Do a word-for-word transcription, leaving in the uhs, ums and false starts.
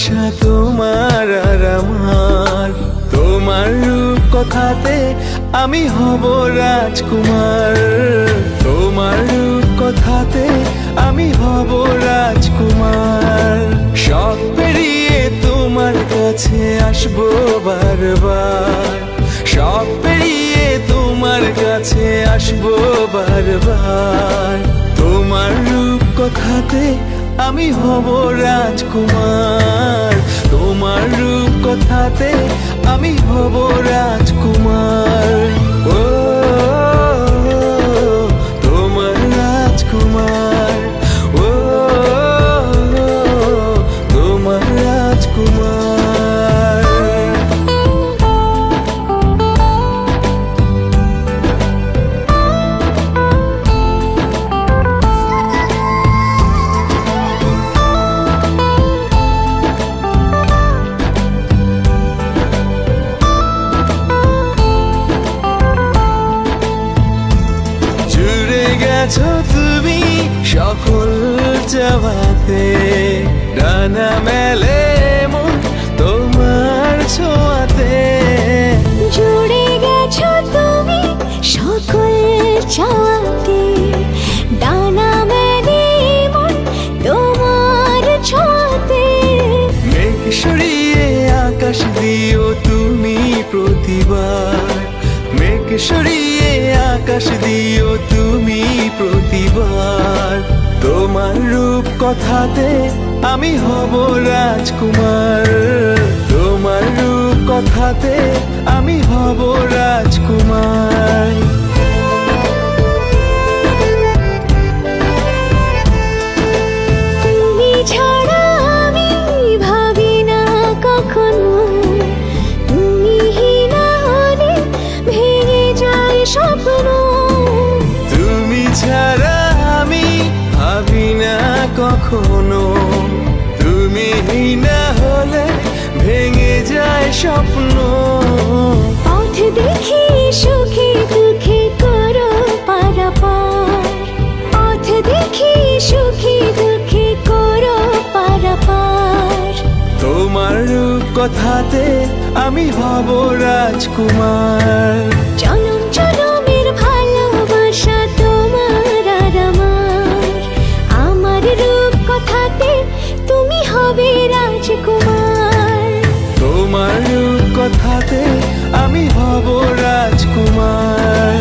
ভালোবাসা তোমার আর আমার। তোমার রূপ কথাতে আমি হব রাজকুমার। তোমার রূপ কথাতে আমি হব রাজকুমার। সব পেরিয়ে তোমার কাছে আসবো বারবার। সব পেরিয়ে তোমার কাছে আসবো বারবার। তোমার রূপ কথাতে আমি হব রাজকুমার। তোমার রূপ কথাতে আমি হব রাজকুমার। ও তোমার রাজকুমার, ও তোমার রাজকুমার। গেছো তুমি সকল চাওয়াতে, ডানা মেলে মন তোমার ছোঁয়াতে। জুড়ে গেছো তুমি সকল চাওয়াতে, ডানা মেলে মন তোমার ছোঁয়াতে। মেঘ সরিয়ে আকাশ দিও তুমি প্রতিবার। মেঘ সরিয়ে আকাশ দিও তুমি প্রতিবার। তোমার রূপ কথাতে আমি হব রাজকুমার। তোমার রূপ কথাতে আমি হব রাজকুমার। তুমি ছাড়া আমি ভাবি না কখনো, তুমি না হলে ভেঙে যায় স্বপ্ন। তুমি ছাড়া আমি ভাবি না কখনো, তুমি না হলে ভেঙে যায় স্বপ্ন। পথ দেখি সুখে দুঃখে করো পারাপার। পথ দেখি সুখে দুঃখে করো পারাপার। তোমার রূপ কথাতে আমি হব রাজকুমার। জনম জনমের ভালোবাসা তোমার আর আমার। আমার রূপ কথাতে তুমি হবে রাজকুমার। তোমার রূপ কথাতে আমি হব রাজকুমার।